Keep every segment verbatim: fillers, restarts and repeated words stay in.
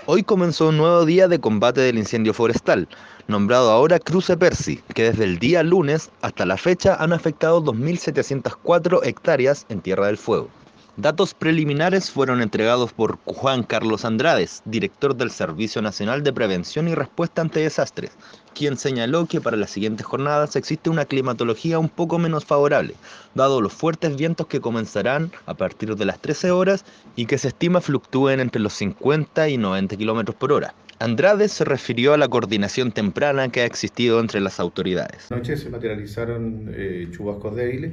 Hoy comenzó un nuevo día de combate del incendio forestal, nombrado ahora Cruce Percy, que desde el día lunes hasta la fecha han afectado dos mil setecientas cuatro hectáreas en Tierra del Fuego. Datos preliminares fueron entregados por Juan Carlos Andrades, director del Servicio Nacional de Prevención y Respuesta ante Desastres, quien señaló que para las siguientes jornadas existe una climatología un poco menos favorable, dado los fuertes vientos que comenzarán a partir de las trece horas y que se estima fluctúen entre los cincuenta y noventa kilómetros por hora. Andrade se refirió a la coordinación temprana que ha existido entre las autoridades. Anoche se materializaron eh, chubascos débiles,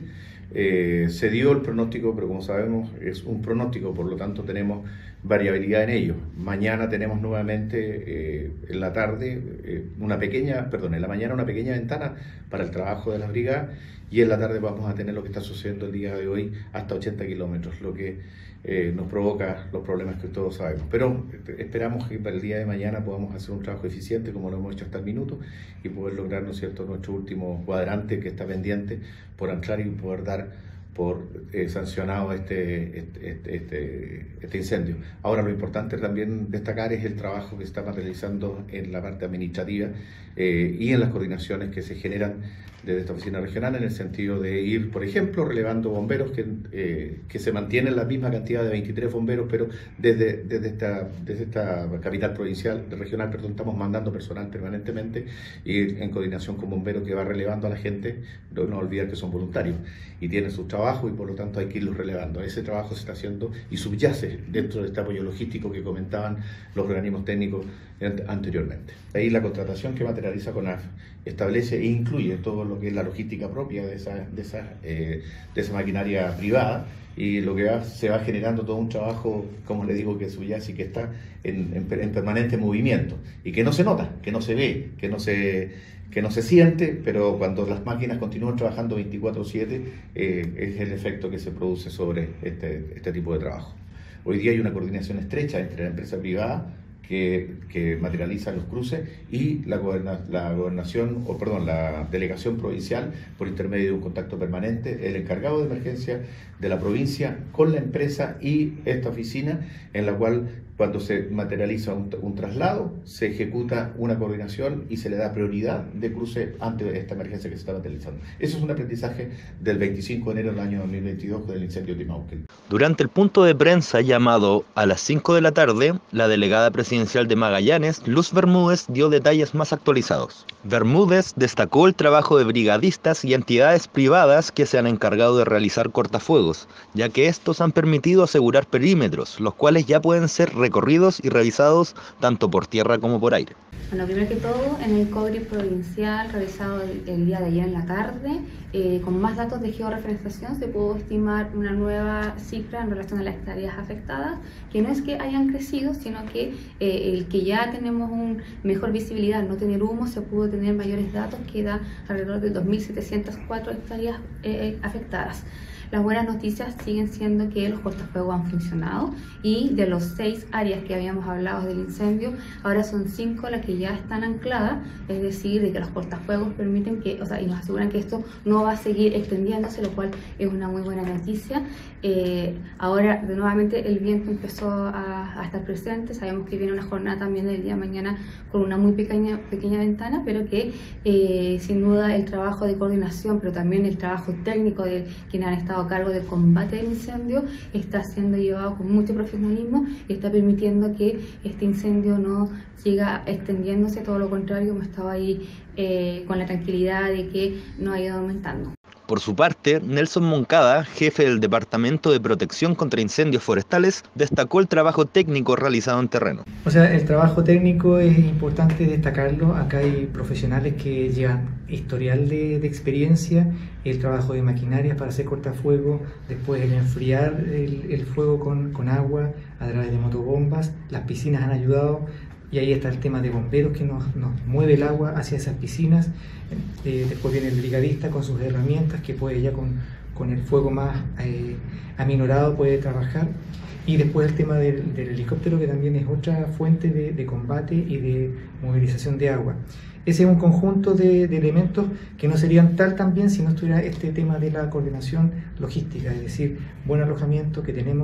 eh, se dio el pronóstico, pero como sabemos es un pronóstico, por lo tanto tenemos variabilidad en ello. Mañana tenemos nuevamente eh, en la tarde eh, una pequeña, perdón, en la mañana una pequeña ventana para el trabajo de las brigadas y en la tarde vamos a tener lo que está sucediendo el día de hoy hasta ochenta kilómetros, lo que eh, nos provoca los problemas que todos sabemos. Pero esperamos que para el día de mañana podamos hacer un trabajo eficiente como lo hemos hecho hasta el minuto y poder lograr, ¿no es cierto?, nuestro último cuadrante que está pendiente por anclar y poder dar por eh, sancionado este, este, este, este, este incendio. Ahora lo importante también destacar es el trabajo que se está materializando en la parte administrativa eh, y en las coordinaciones que se generan desde esta oficina regional en el sentido de ir, por ejemplo, relevando bomberos que, eh, que se mantienen la misma cantidad de veintitrés bomberos, pero desde, desde, esta, desde esta capital provincial, regional, perdón, estamos mandando personal permanentemente y en coordinación con bomberos que va relevando a la gente, no, no olvidar que son voluntarios y tienen sus trabajos y por lo tanto hay que irlos relevando. Ese trabajo se está haciendo y subyace dentro de este apoyo logístico que comentaban los organismos técnicos anteriormente. Ahí la contratación que materializa CONAF establece e incluye todo lo que es la logística propia de esa, de esa, eh, de esa maquinaria privada y lo que va, se va generando todo un trabajo, como le digo, que subyace y que está en, en, en permanente movimiento y que no se nota, que no se ve, que no se, que no se siente, pero cuando las máquinas continúan trabajando veinticuatro siete eh, es el efecto que se produce sobre este, este tipo de trabajo. Hoy día hay una coordinación estrecha entre la empresa privada que, que materializa los cruces y la, goberna, la gobernación, o perdón, la delegación provincial por intermedio de un contacto permanente, el encargado de emergencia de la provincia con la empresa y esta oficina en la cual cuando se materializa un, un traslado, se ejecuta una coordinación y se le da prioridad de cruce ante esta emergencia que se está materializando. Eso es un aprendizaje del veinticinco de enero del año dos mil veintidós con el incendio de Timauquén. Durante el punto de prensa llamado a las cinco de la tarde, la delegada presidencial de Magallanes, Luz Bermúdez, dio detalles más actualizados. Bermúdez destacó el trabajo de brigadistas y entidades privadas que se han encargado de realizar cortafuegos, ya que estos han permitido asegurar perímetros, los cuales ya pueden ser recorridos y revisados tanto por tierra como por aire. Bueno, primero que todo, en el COGRI provincial realizado el, el día de ayer en la tarde, eh, con más datos de georreferenciación se pudo estimar una nueva cifra en relación a las hectáreas afectadas, que no es que hayan crecido, sino que eh, el que ya tenemos una mejor visibilidad, no tener humo, se pudo tener mayores datos, que da alrededor de dos mil setecientas cuatro hectáreas eh, afectadas. Las buenas noticias siguen siendo que los cortafuegos han funcionado y de los seis áreas que habíamos hablado del incendio, ahora son cinco las que ya están ancladas, es decir, de que los cortafuegos permiten que, o sea, y nos aseguran que esto no va a seguir extendiéndose, lo cual es una muy buena noticia. Eh, ahora, de nuevamente, el viento empezó a, a estar presente, sabemos que viene una jornada también del día de mañana con una muy pequeña, pequeña ventana, pero que eh, sin duda el trabajo de coordinación, pero también el trabajo técnico de quienes han estado a cargo del combate del incendio está siendo llevado con mucho profesionalismo y está permitiendo que este incendio no siga extendiéndose, todo lo contrario, hemos estado ahí eh, con la tranquilidad de que no ha ido aumentando. Por su parte, Nelson Moncada, jefe del Departamento de Protección contra Incendios Forestales, destacó el trabajo técnico realizado en terreno. O sea, el trabajo técnico es importante destacarlo. Acá hay profesionales que llevan historial de, de experiencia, el trabajo de maquinarias para hacer cortafuego, después el enfriar el, el fuego con, con agua a través de motobombas. Las piscinas han ayudado. Y ahí está el tema de bomberos que nos, nos mueve el agua hacia esas piscinas. Eh, después viene el brigadista con sus herramientas que puede ya con, con el fuego más eh, aminorado puede trabajar. Y después el tema del, del helicóptero, que también es otra fuente de, de combate y de movilización de agua. Ese es un conjunto de, de elementos que no serían tal también si no estuviera este tema de la coordinación logística, es decir, buen alojamiento que tenemos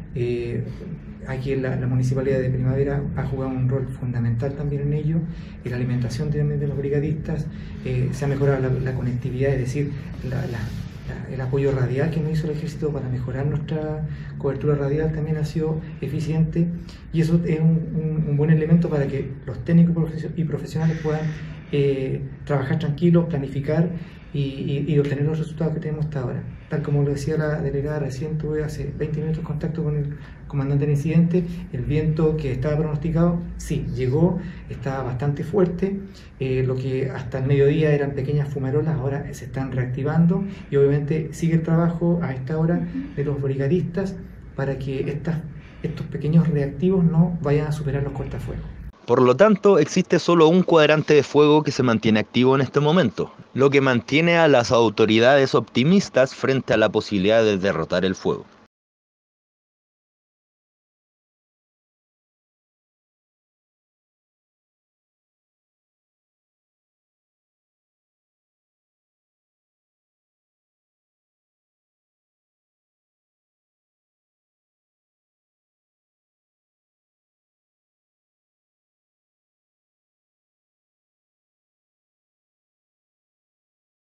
Eh, aquí la, la Municipalidad de Primavera ha jugado un rol fundamental también en ello, en la alimentación también de los brigadistas. Eh, se ha mejorado la, la conectividad, es decir, la, la, la, el apoyo radial que nos hizo el Ejército para mejorar nuestra cobertura radial también ha sido eficiente, y eso es un, un, un buen elemento para que los técnicos y profesionales puedan eh, trabajar tranquilos, planificar y, y, y obtener los resultados que tenemos hasta ahora. Tal como lo decía la delegada, recién tuve hace veinte minutos contacto con el comandante del incidente. El viento que estaba pronosticado, sí, llegó, estaba bastante fuerte. Eh, lo que hasta el mediodía eran pequeñas fumarolas, ahora se están reactivando, y obviamente sigue el trabajo a esta hora de los brigadistas para que estas, estos pequeños reactivos no vayan a superar los cortafuegos. Por lo tanto, existe solo un cuadrante de fuego que se mantiene activo en este momento, lo que mantiene a las autoridades optimistas frente a la posibilidad de derrotar el fuego.